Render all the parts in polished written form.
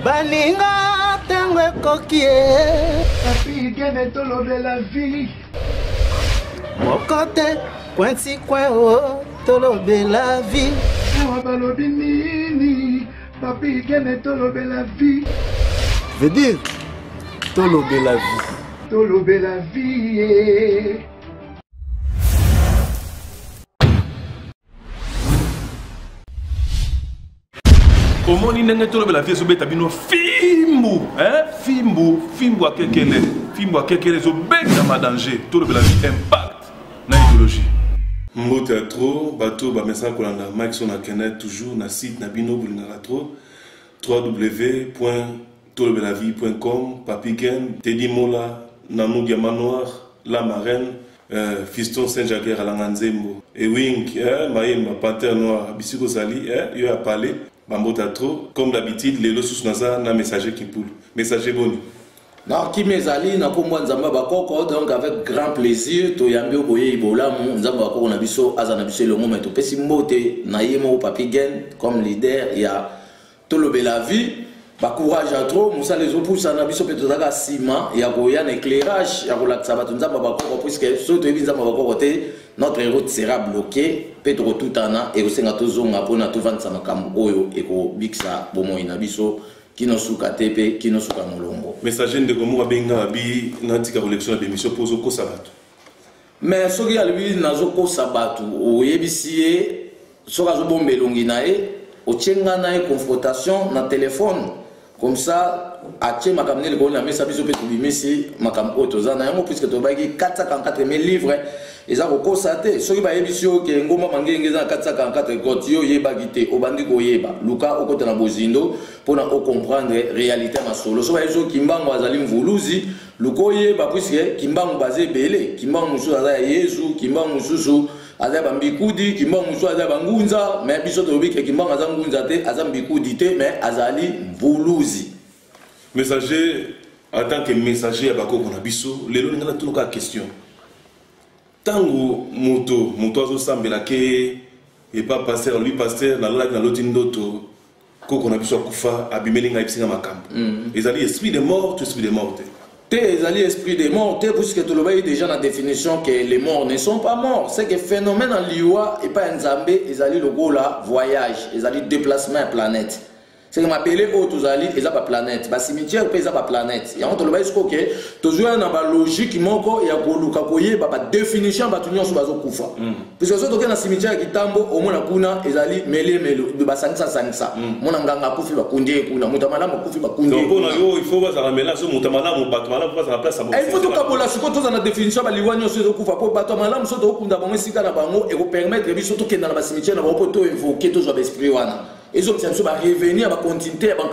Baninga tengwe kokie Papi gene tolo de la vie Mokote kwensi kwen o tolo de la vie Ewa balobi nini Papi gene tolo de la vie Veut dire tolo de la vie. Tolo de la vie Omoni nenge tolo la vie zobeta bino fimbu, hein? Fimbu a kekele zobeta ma danger. Tolo la vie impact na idéologie. Mbo théâtre, bateau ba message kolanda Mike Sona Kenneth toujours na site na bino bulingaka trop www.tolobelavie.com Papi Ken, Teddy Mola, Nanou Diamant Noir, La Marraine, Fiston Saint-Jacques Alanganzembo, Ewing, Maïma, Panthère Noir, Bissiko Sali, il a parlé. Bambota trop, comme d'habitude, les lots sous naza na messager qui poule. Messager boni. Non, qui m'ezali na kombo nzamba bakoko donc avec grand plaisir to yambi oboye ibola mu nzamba bakoko na biso aza na biso le moment to pesi mbote na yemo Papi Ken comme leader ya Tolobe la vie. Ba courage à trop, musa les opousa na biso peto daga sima ya koya na éclairage ya kolakisa bato nzamba bakoko puisque soto ebi nzamba bakoko te notre route sera bloquée Pedro Tutana et osenga tozonga pona tovansa makambo oyo eko biksa bomo ina biso kino suka tepe kino suka molongo Messager ndeko mo benga bi na tika collection de mission pozo ko sabato mais soki albi nazo ko sabato oyebisiye soka zo bombelongi nae ochenga nae confrontation na téléphone comme ça ache makamne le na mesa biso pe tubimisi makambo otozana yango puisque tobaki 444 000 livres eza ko kosate soki ba yebisio ke ngoma mangenge za 444 kotio yeba gite obandi ko yeba luka okota na bozindo pona o comprendre réalité masolo so ba yezo kimbango azali mvuluzi luko yeba puisque kimbango bazé belé kimbango musu aza yezu kimbango mususu aza bambikudi kimbango musu aza bangunza mais biso tobike kimbango aza ngunza te aza mbikudi te mais azali mvuluzi. Messager en tant que messager à bakoko na biso lelo ngana tunuka question tango moto azo sambela ke et pas pasteur lui pasteur na la na lotindoto koko na biso akufa abimeli ngai bisinga makambo ezali esprit de mort te ezali esprit de mort te puisque tu l'as déjà la définition que les morts ne sont pas morts c'est que phénomène en liwa et pas nzambe ezali logo la voyage ezali déplacement à planète. C'est que m'appeler Otozali et ça pas planète. Bah cimetière pesa pas planète. Et on te le dit que toujours dans la logique moko ya koluka koye ba définition ba tunyo so bazo kufa. Parce que soto na cimetière kitambo au mona kuna ezali mele ba sansa. Mona nganga kufi ba kundie kuna mutamala kufi ba kundie. Donc on a yo il faut pas ramela so mutamala mo batomala pas la place à bon. Il faut to kabola siko to na définition ba liwanyo so kufa po batomala so to kunda ba sika na bango et ko permettre biso to kenda na ba cimetière na ba poto évoquer to zo esprit wana. Ils ont revenir à continuer à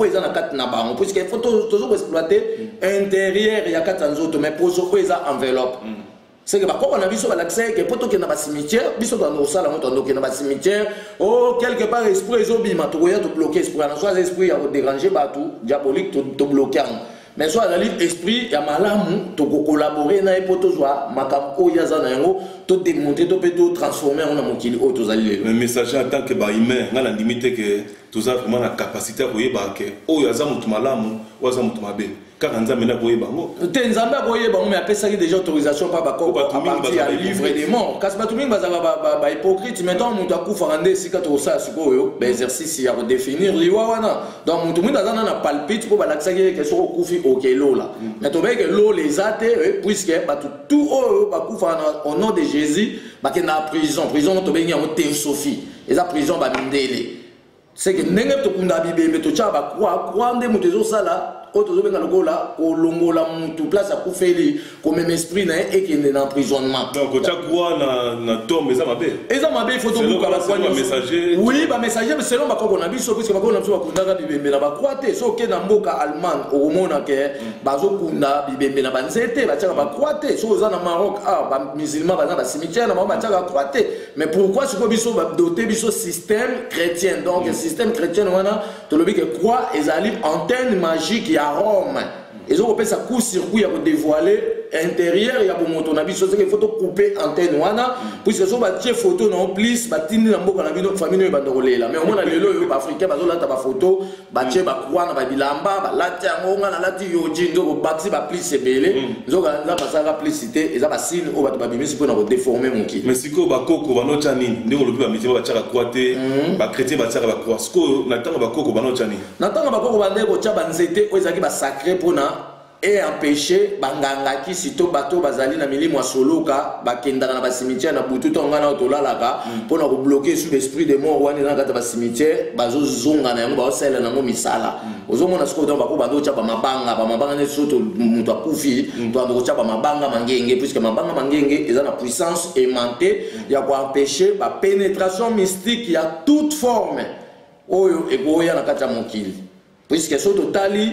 banque parce qu'il faut toujours exploiter intérieur il y a 400 autres mais pour ce ça enveloppe c'est que quand on a vu sur l'accès que pour qu'il y a un cimetière biso dans nos salles on qu'il y a un cimetière oh quelque part esprit ils ont bien matouillé tout bloqué esprit en soit esprit à déranger bateau diabolique tout bloqué mais soit dans l'esprit ya malamu to collaborer na poto joa makamko ya za na yango to démonter to peut transformer en mokili o to zali le messager en tant que ba humain na la limite que tous a vraiment la capacité à koyeba ke o ya za mutu malamu o za mutu mabe kaka nzambe na koyeba ngo te nzambe koyeba ngo mais apesa déjà autorisation pa ba ko à partir ya livre des morts kasi batu mingi baza ba hypocrite maintenant mutu akufa rande sika to sa sikoyo ba exercice ya définir liwa wana donc mutu mingi azana na palpite po ba laksaki ke so kufi okelo là mais to que l'eau les ate puisque tout bakufa au nom de Jésus bakenda prison to bengi en théosophie et la prison ba mindele c'est que nenge to kunda bibembe to cha ba kwa nde mutu zo sala otozobenga lokola kolongola mutu place à kufeli comme même esprit na et qui est en emprisonnement donc tu quoi na tombe ça mabe il faut to buka ba kwa messager oui ba messager selon ba ko na biso puisque ba ko na biso ba kunda bibembe na ba kwate so ke na mboka allemand o mona ke bazo kunda bibembe na banzete ba tshaka ba kwate so za na Maroc ba musulman ba na ba cimetière na ba tshaka kwate mais pourquoi ce ko biso ba doter biso système chrétien donc système chrétien wana to lobi que croix ezali antenne magique à Rome. Ils ont fait ça coup-circuit à dévoiler intérieur ya bomoto na biso c'est que photo couper antenne wana puisque so ba tie photo non plus ba tindi na mboka na bino famille ba ndokolela mais au moins na lelo yo ba africain ba zo lata ba photo ba tie ba kwa na ba bilamba ba lati yango nga na lati yoji ndo ba baxi ba plus ebele nzoka na ba saka publicité eza ba signe o ba ba bimisi pour na déformer mon ki mais siko ba koko ba no tani ndeko lobi ba miti ba tiaka croate ba chrétien ba tiaka ba croix siko na tanga ba koko ba no tani na tanga ba koko ba ndeko tia ba nzete o ezaki ba sacré pour na et empêcher banganga ki sito bato bazali na milimo soloka bakendaka na ba cimetière na butu tonga na otolalaka pour na bloquer sous l'esprit de mort wana na kata ba cimetière bazo zonga na yango ba osela na ngo misala ozomona siko donc bako bando cha ba mabanga ne soto mutu akufi to ando cha ba mabanga mangenge puisque mabanga mangenge eza na puissance aimantée ya ko empêcher ba pénétration mystique ya toute forme oyo ekoya na kata mokili puisque soto tali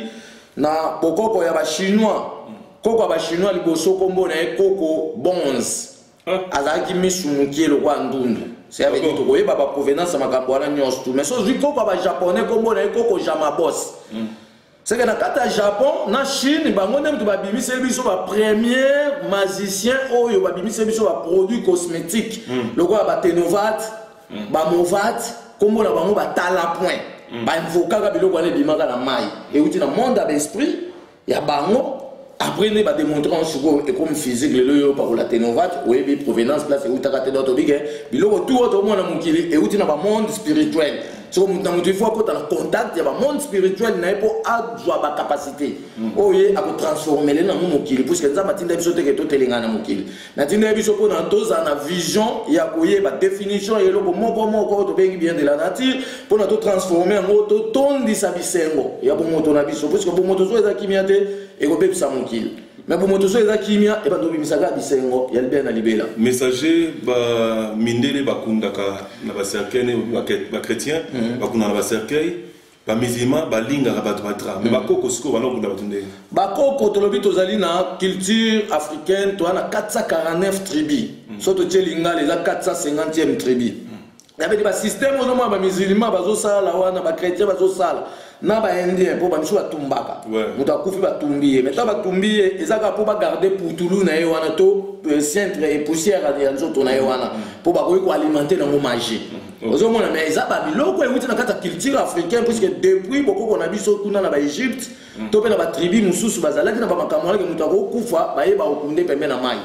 na bokoko ya ba chinois koko ba chinois liboso kombo na koko bonze azaki misumukie lo kwa ndundu c'est avec to koyeba ba provenance makambo wana nyonso tout mais so zui koko ba japonais kombo na koko jamabos c'est que na kata Japon na Chine bango ndem to ba bimise biso ba premier magicien oyo ba bimise biso ba produit cosmétique lo kwa ba Tenovat ba Movat kombo na bango ba tala point ba invoka biloko wana bimaka na mai et uti na monde d'esprit ya bango après ne ba démontrer en suko et comme physique le yo par la Tenovat ou bi provenance place uta ka te d'auto bige biloko tout auto mona mukili et uti na ba monde spirituel so mutu faut ko ta contact ya ba monde spirituel na po adwa ba capacité oye a ko transformer le na mukili puisque nzamba tinda biso te ke to telengana mukili na tinda biso ko na toza na vision ya koye ba définition et loko moko to bengi bien de la nature pour na to transformer en auto tondi sa bisengo ya bo moto na biso puisque bo moto so eza kimia te et ko bebisa mukili mais bo moto so eza kimia e ba do bimisaka bisengo ya libena libela messager ba mindele bakundaka na ba cercueil ba chrétien bakunda na ba cercueil ba musulman ba linga ba batra mais bakoko siko bana kunda batunde bakoko tolobi tozali na culture africaine to na 449 tribus soto tielinga les 450e tribu y avait des systèmes au moment ba musulman bazo sala wana ba chrétien bazo sala na ba indien po ba misu batumbaka muta kufi batumbiye mais ta batumbiye ezaka po ba garder putulu na ye wana to centre et poussière ya nzoto na ye wana po ba ko alimenter na magie ozomona mais eza ba biloko euti na kata culture africaine puisque depuis bokoko na biso kuna na ba Egypte to pe na ba tribu mususu bazalaki na ba makamwana ke muta ko kufa ba ye ba okunde pembe na mai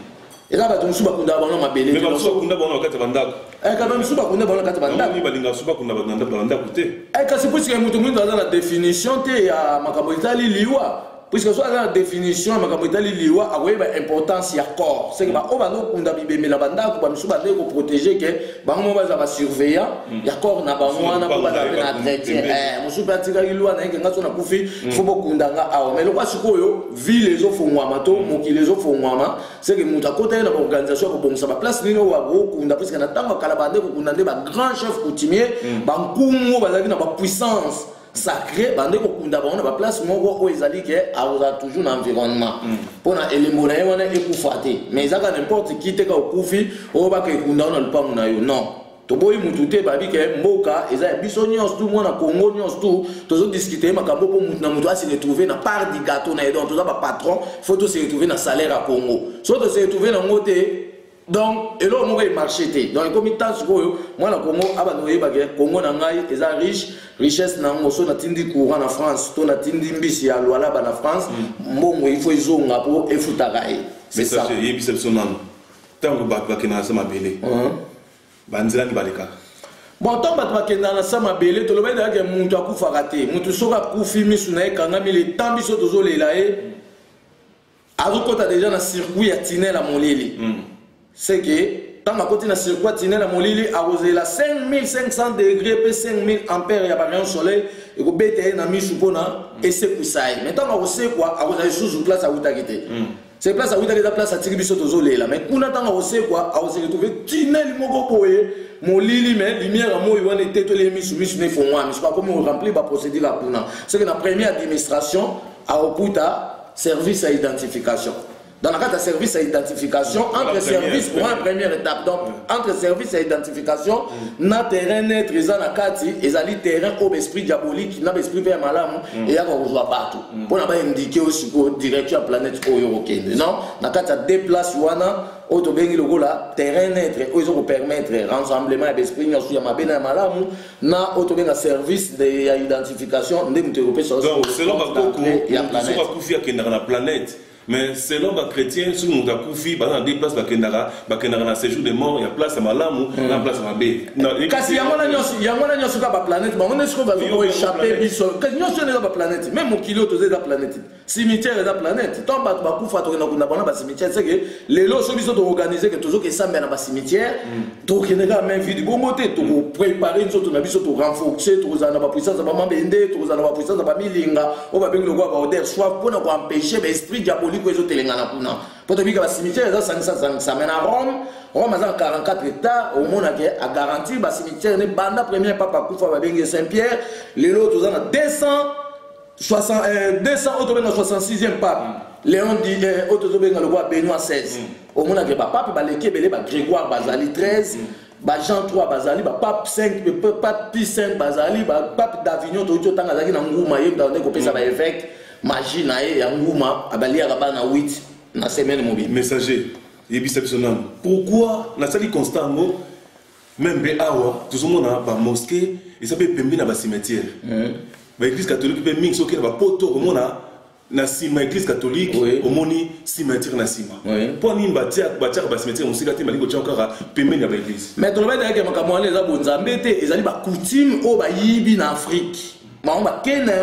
eza ba tonsu bakunda bana mabele mais ba bakunda bana kata bandako quand même suba kunda bana kata bandako ni balinga suba kunda bandako te kasi puisque mutu mutu aza na définition te ya makambo itali liwa puisque soit la définition makambo itali liwa akoyeba importance ya corps c'est que ba o bano kunda bibemela bandako ba musu bande ko protéger que bango baza ba surveillant ya corps na bango wana ko baza pe na entretien musu patika liwa na ngenga so na kufi faut bokunda nga awa mais lokwa sikoyo ville ezo fongwama to mokili ezo fongwama c'est que mutu akota na organisation ko bongisa ba place nino wa ko kunda puisque na tango kala bande ko kunda nde ba grand chef coutumier ba nkumu bazaki na ba puissance sacré bande ko kunda ba on ba place moko o ezali ke aza toujours na environnement pona elembo na ye wana ekufate mais ezaka n'importe qui te ka okufi o ba ke kunda na lupango na yo non to boyi mutu te babi ke mboka eza biso nyonso tout mona Congo nyonso tout tozo discuter makambo po mutu na mutu asi retrouver na part du gâteau na ye donc toza ba patron faut to se retrouver na salaire à Congo so to se retrouver na ngote donc et là on va marcher té donc comme il t'a moi la Congo abanoye bagé Congo na ngai eza riche richesse na ngoso na tindi courant na France to na tindi mbisi ya lwala ba na France mbongo il faut izonga po efutaka e c'est ça c'est exceptionnel tango ba kena sama belé banzela ni baleka bon tant bat bakenda na sama belé to loba ke muntu akufaka te muntu soka kufi misu na ekanga mile tambiso tozolela e azokota déjà na circuit ya tunnel à molili c'est que tant à côté na circuit tunnel à molili a osé la 5500 degrés p 5000 ampères ya ba rayon soleil et ko bete na misu pona et c'est kusai mais tant on sait quoi a osé sous place à utakite c'est place à utakite place à tiribiso tozolela mais kuna tant on sait quoi a osé retrouver tunnel moko boye molili mais lumière mo yone était to les misu ne font moi mais pas comme on remplir ba procédure là pour c'est que la première administration a okuta service à identification dans le cas de service à identification, entre services pour une première étape. Donc, entre service à identification, na terrain net, ils ont la carte, ils ont le terrain au esprit diabolique, n'a esprit vers malam, et il y a qu'on voit partout. Pour n'a pas indiqué aussi que direction à la planète européenne. Non, dans le cas de déplace, auto bengi logo la terrain net ils ont permettre rassemblement d'esprit nyosu ya mabena malamu na auto benga service de identification ndem européen sur donc selon bakoko ils sont kufia ke na planète. Mais selon les chrétiens, si nous avons fait des places dans séjour de mort, il y a place à Malamu, il y a place à Mabé. Parce qu'il y a une planète, on est sûr qu'on va échapper. Il y a une planète, même au kilo, tu es la planète. Cimetière est la planète. Tant que tu as un cimetière, c'est que les lots sont organisés, que toujours que ça mène à un cimetière, tu as même vu du bon côté, tu as préparé une sorte de renforcer, tu as la puissance de Mabende, tu as la puissance de Milinga, on va bien le voir soit pour empêcher l'esprit diabolique. Pour te dire que le cimetière, ça mène à Rome. Rome a 44 États. Au monde a garanti le cimetière. Le premier papa Koufa Saint-Pierre. Les autres ont 266e pape. Léon dit le roi Benoît XVI. Au monde a pape Grégoire Bazali 13. Jean 3 Bazali, pape 5, pape Pie 5 Bazali, pape d'Avignon, tout le temps à Ngouma, il y a évêque. Magie nae ya nguma abali araba na 8 na semaine mobile messager yebisepsonam pourquoi na sali constant ngo même be awa tout le monde na ba mosquée et ça peut pembi na ba cimetière ba église catholique pe ming soki na ba poto au mona na sima église catholique au moni cimetière na sima pour ni batia ba cimetière musika te malingo tia encore pembi na ba église mais to ba daka makamwale za bonzambe te ezali ba coutume o ba yibi na Afrique. On va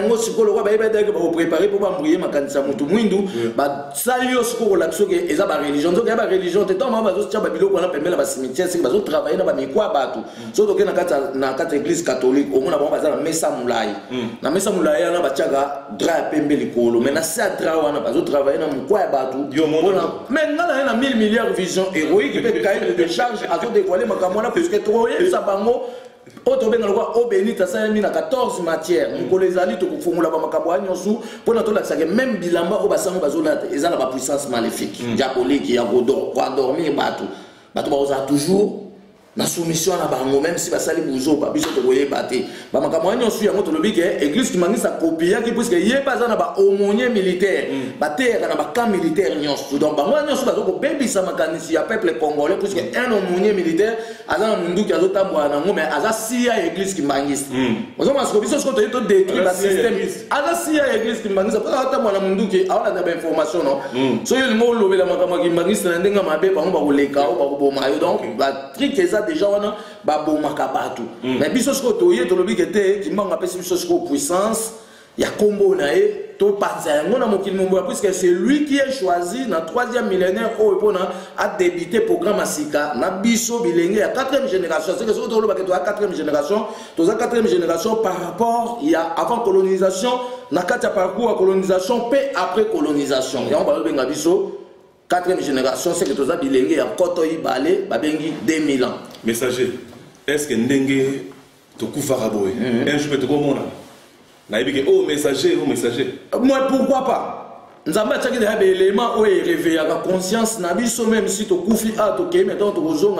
préparer pour embrouiller ma candidature mutu mwindu ba salio siko la tsoke eza ba religion donc ba religion te toma ba zo tia ba biloko na pembela ba cimetière c'est ba zo travailler na ba mikwa batu so to ke na kata église catholique au mona ba ba za mesa mulai na mesa mulai na ba tiaga dra pembe likolo mais na sa dra wana ba zo travailler na mikwa batu mais ngala na 1000 milliards vision héroïque peut cahier de charge à zo dévoiler makamona parce que trop ça bango auto benga lokwa obenita sa mina 14 matières ngolo ezali to kufungula ba makabwa nyosu pona to lakisa que même bilamba o basango bazolata ezala ba puissance maléfique diabolique ya dormir batu ba toujours na soumission na bango même si basali buzo ba biso to koye baté ba makamwa nyosu yango to lobi ke église ki mangisa kopia ki puisque yeba za na ba aumônier militaire ba terre na ba camp militaire nyosu donc ba nyosu bazo ko bebisa makanisi ya peuple congolais puisque un aumônier militaire azana mundu ki azotambwa na ngome azasia église ki mangisa ozo masko biso ko to détruire ba système azasia église ki mangisa ko atambwa na mundu ki awala na ba information non so yo mo lobela makamwa ki mangisa na ndenga mabe bango ba koleka o ba koboma yo donc ba trick déjà on a babo makabatu mais biso sko to ye to lobi kete kimbanga pesi biso sko puissance ya kombo na e to panza ngona mokili mombo puisque c'est lui qui est choisi na 3e millénaire o epona a débuté programme asika na biso bilenge ya 4e génération c'est que so to loba ke to 4e génération to za 4e génération par rapport il y a avant colonisation na kata parcours à colonisation puis après colonisation ya on ba benga biso 4e génération, c'est que tout ça, il y a Koto Ibale, Babengi 2000 ans. Messager, est-ce que Ndenge, tu couvres Faraboy un jour, tu comprends? Oh, messager, oh, messager. Moi, pourquoi pas? Nous avons des éléments où il réveille la conscience, même si tu couvres à tout, mais tu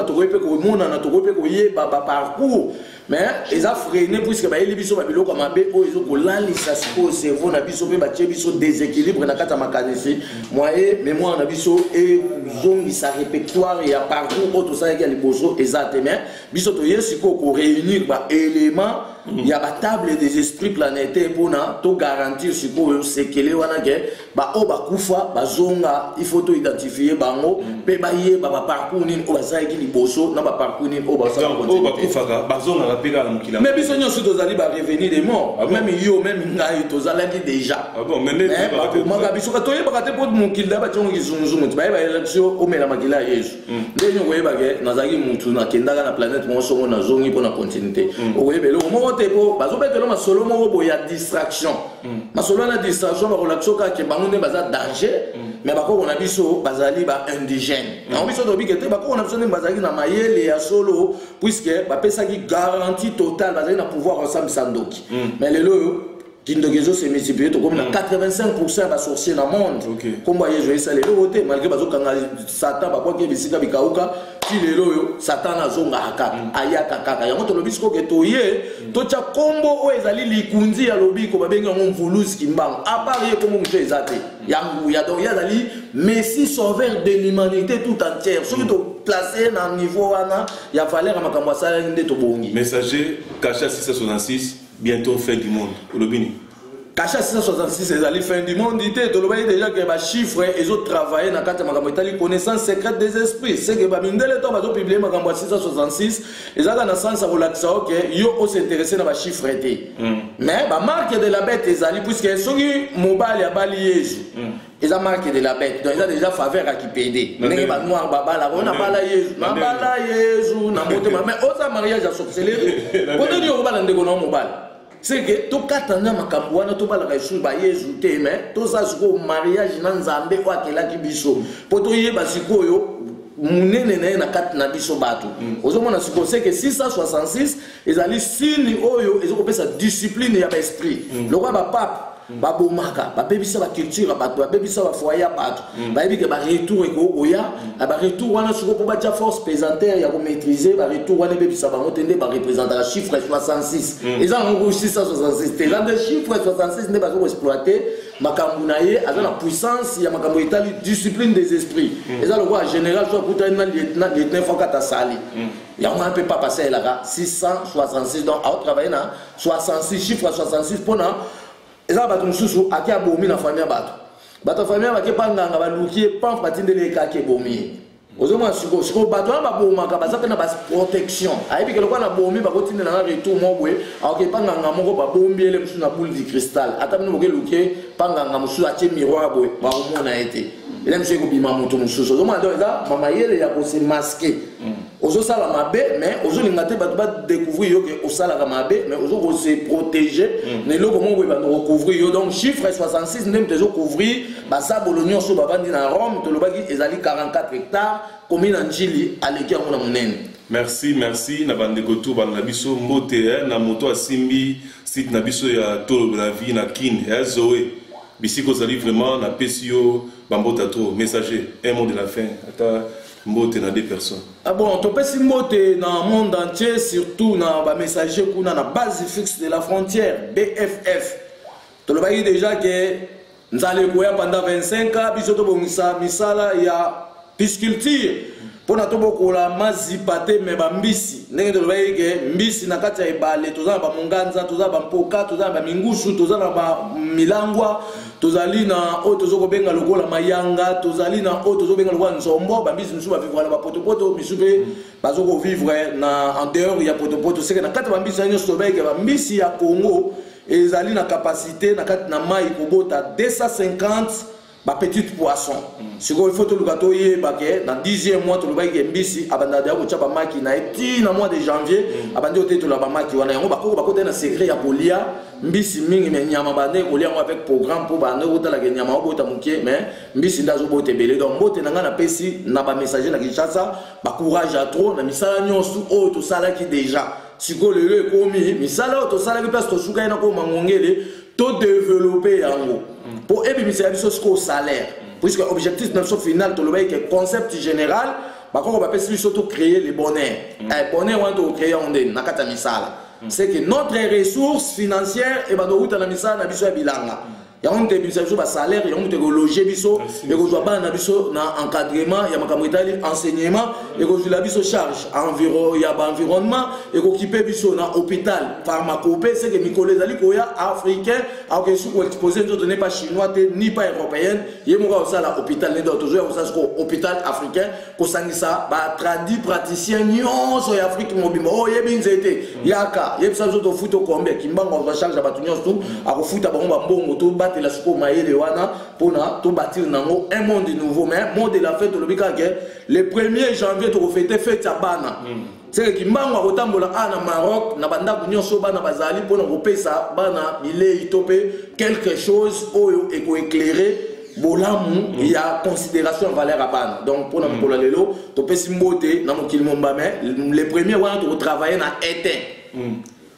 as parcours. Mais ils ont freiné puisque les biso babilo comme abe o ils ont lali ça se cerveau na biso pe ba biso déséquilibre na kata makanisi moyen mémoire na biso et zongi sa répertoire et à parcours auto ça qui a les bozo exactement biso to yesiko ko réunir ba éléments il y a ba table des esprits planétaires pour na to garantir siko sekele wana ke ba o ba kufa ba zonga il faut to identifier bango pe ba ye ba parcours ni o ba za qui li bozo na ba parcours ni o ba ça o ba kufa ba zonga mais bien sûr, nous allons revenir des morts. Même yo, même Ngaï, tous allons déjà. Ah bon, mais n'est-ce pas? Mais bisou, quand tu es parti pour mon kilda, tu as zoom zoom. Tu vas y élection au mela magila yesu. Dès nous voyons bagay, nazagi mutu na kenda na planète, moi sommes na zongi pour la continuité. Au voyez belo, moi te po, bazo bete lo ma solo mo bo ya distraction. Ma solo na distraction ba relaxo ka ke bangunde baza danger. Mais bako on a biso bazali ba indigène. On biso do bikete bako on a biso ne bazali na mayele ya solo puisque ba pesa ki garantie totale bazali na pouvoir ensemble sandoki. Mais le Kindogezo se multiplié comme 85% de sorciers dans le monde. Comme vous voyez, ça les lots, malgré que Satan, quoi que bisika bikauka, ti les lots, Satan a zonga haka, ayaka kaka. Yango to lobisco que toye, to cha combo o ezali likundi ya lobiko babenga mon voulous kimbang. À part ye comme on fait ezate. Yango ya donc ya zali Messie sauveur de l'humanité tout entière. Surtout to placé dans niveau ana, ya valeur makambo sala ndé to bongi. Messager Kacha 666 bientôt fin du monde. Olobini. Kacha 666 c'est la fin du monde. Il était déjà que les chiffres et les autres travaillent dans la connaissance secrète des esprits. C'est que Babindele Tom a publié ma 666. Ils ont dans sens à relaxer que yo s'intéresser dans les chiffres. Mais la marque de la bête est allée puisque ceux qui mobile y a bali ils ont marqué de la bête. Donc ils ont déjà faveur à qui payer. N'est pas noir baba là on a pas la Jésus. Na bala Jésus na monte mais autre mariage à sorcellerie. Quand on dit on va dans des mobile. C'est que tout katana makambuana tout bala Jésus ba Jésus te mais tout ça c'est au mariage na nzambe kwa kela kibiso. Poto yeba sikoyo munene na kat na biso bato. Ozomona siko c'est que 666 ils allaient signe oyo ils ont sa discipline ya esprit. Le roi ba pape babomaka babebisa ba culture bato babebisa ba foyer bato bayebi ke ba retour eko oya ba retour wana siko po ba force pesanteur ya ko maîtriser ba retour wana bebisa ba motende ba représenter la chiffre 66 ils ont réussi 666 là de chiffre 66 ne pas ko exploiter makambu na ye azana puissance ya makambu itali discipline des esprits et ça le roi général soit pour un lieutenant Fokata Sali il y a un peu pas passer là 666 donc à travailler na 66 chiffre 66 pour na eza bato mususu aki abomi na famille bato bato famille bake panganga baluki pan patindele kake bomi ozomwa siko bato na babomaka bazaka na bas protection ayebi keloko na bomi bakotindela na retour mobwe aoke panganga moko babombi ele mususu na boule de cristal ata bino boke luke panganga mususu atie miroir boye baomona ete ele mususu ekobima moto mususu ozomwa ndo eza mama yele ya kose masqué ozosala mabe mais ozolinga te bato ba découvrir yo ke osalaka mabe mais ozo se protéger ne loko moko ba recouvrir yo donc chiffre 66 ndem tezo couvrir basa bolonyo so babandi na Rome to lobaki ezali 44 hectares commune Njili aleki yango na monene. Merci na bandeko tu bana biso mbote na moto asimbi site na biso ya tolo la vie na kin ya Zoé bisiko zali vraiment na pesio bambota trop messager un mot de la fin ata mbote na des personnes. Ah bon, to pesi mbote dans le monde entier, surtout dans les messagers qui na base fixe de la frontière, BFF. To le bayi déjà que nous allons pendant 25 ans, bisoto bongisa misala ya pisculture. Pour na toboko la mazipate me bambisi. Ndenge to le bayi que mbisi na kati ya ibale, toza ba munganza, toza ba mpoka, toza ba mingusu, toza ba milangwa. Tozali na o tozo benga lokola mayanga tozali na o tozo benga lokola nzombo bambisi musu ba vivre na ba potopoto misube bazoko vivre na en dehors ya potopoto c'est que na kati bambisi nyo sobeke bambisi ya Congo ezali na capacité na kati na mai kobota 250 ba petite poisson c'est qu'il faut to lukato ye baké dans 10e mois to lubaki mbisi abanda da ko chapa maki na eti na mois de janvier abandi ote to la ba maki wana yango bakoko bakota na secret ya kolia mbisi mingi me nyama bande kolia avec programme pour bande ota la nyama obota mukie mais mbisi ndazo bote belé donc bote na ngana pesi na ba messager na Kinshasa ba courage à trop na misala nyonso o to sala ki déjà siko lelo ekomi misala o to sala ki place to suka ina ko mangongele to développer yango pour ébimisa biso au salaire puisque objectif notre final to le que concept général ba ko ba pesi biso to créer le bonheur bonheur want to créer on na kata misala c'est que notre ressource financière et ba do uta na misala na biso ya bilanga ya on te biso ba salaire ya on te loger biso et ko ba na biso na encadrement ya makambo itali enseignement et ko la biso charge environ ya ba environnement et ko kipe biso na hôpital pharmacopée c'est que mikolo ezali ko ya africain alors que sous exposé to n'est pas chinois ni pas européen yemo ka osala hôpital ne do to zo ya ko hôpital africain ko sangisa ba tradi praticien nyonso ya Afrique mobimba o yebi nzete yaka yebisa zo to futo kombe kimbango va charge ba nyonso ako futa ba mbongo to la siko maïle wana pour to bâtir nango un monde nouveau mais monde de la fête le bika que le 1er janvier to fêter fête ya bana c'est que mbango akotambola na Maroc na banda kunyoso bana bazali pona kopesa bana bilei topé quelque chose oyo eko éclairer bolamu ya considération valeur à bana donc pour na mbola lelo to pesi mbote na mokili momba mais le premier wana to travailler na été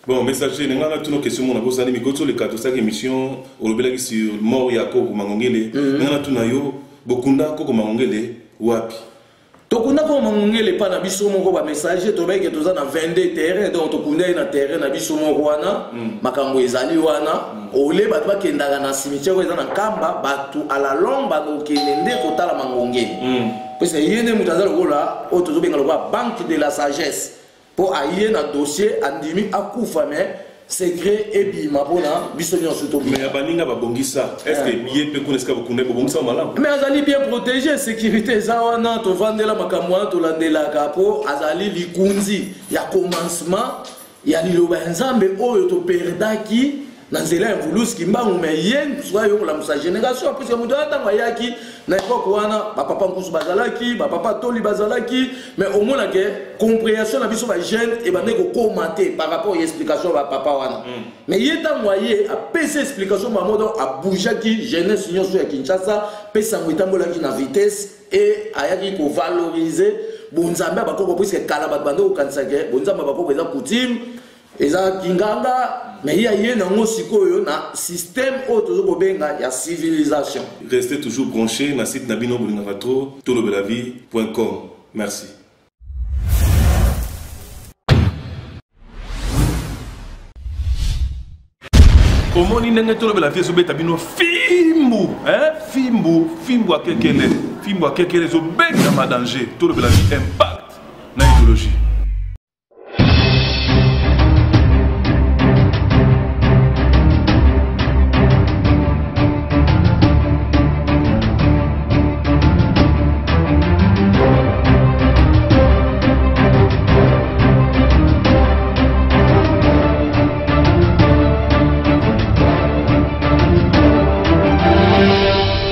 Bon, messager, nous avons toutes nos questions. On a posé des questions. Les 4 émissions, on a vu sur mort yako ko mangongele. Nous avons tout nayo. Bokunda ko mangongele wapi. Tokunda ko mangongele pa na biso moko ba messager to beke toza na 22 terrain donc tokunda na terrain na biso moko wana makambo ezali wana ole bato bakendaka na cimetière eza na kamba bato à la longue ba kokende kotala mangongele. Parce que yene mutazalo kola o tozo benga lo banque de la sagesse. Pour ailler dans le dossier, andimi akufa mais secret et puis ma bonne biso bien surtout. Mais abaninga ba bongisa. Est-ce que bien peut connaître que vous bongisa malam? Mais azali bien protégé sécurité zawana to vandela makamwa to landela kapo azali likunzi ya commencement ya liloba nzambe oyo to perdaki na nzela ya vuluski mbangu me yen soit yo la musa génération parce que mudo atanga yaki na époque wana ba papa nkusu bazalaki ba papa toli bazalaki mais au moins que compréhension na biso ba jeune et bande ko commenter par rapport à explication ba papa wana mais yeta moyen a PC explication ba modo a boujaki jeunesse nyonso ya Kinshasa pesa ngwitambolaki na vitesse et ayaki ko valoriser bonzamba ba koko puisque kala ba bande ko kansake bonzamba ba koko eza coutume eza kinganga mais il y a un sikoyo na système auto benga ya civilisation. Restez toujours branchés na site nabino bolingaratro tolobelavie.com. Merci. Omoni ndenge tolobelavie ezobeta bino fimbu, hein? Fimbu akekele zo benga ma danger tolobelavie impact.